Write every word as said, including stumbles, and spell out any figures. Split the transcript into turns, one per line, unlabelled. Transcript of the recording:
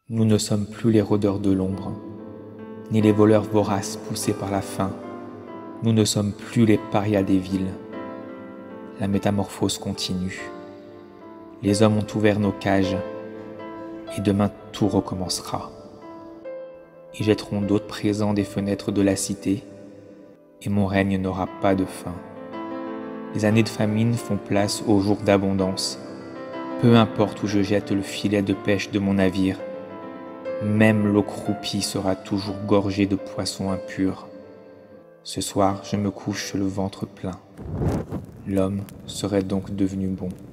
Nous ne sommes plus les rôdeurs de l'ombre, ni les voleurs voraces poussés par la faim. Nous ne sommes plus les parias des villes. La métamorphose continue. Les hommes ont ouvert nos cages, et demain tout recommencera. Ils jetteront d'autres présents des fenêtres de la cité, et mon règne n'aura pas de fin. Les années de famine font place aux jours d'abondance. Peu importe où je jette le filet de pêche de mon navire, même l'eau croupie sera toujours gorgée de poissons impurs. Ce soir, je me couche le ventre plein. L'homme serait donc devenu bon.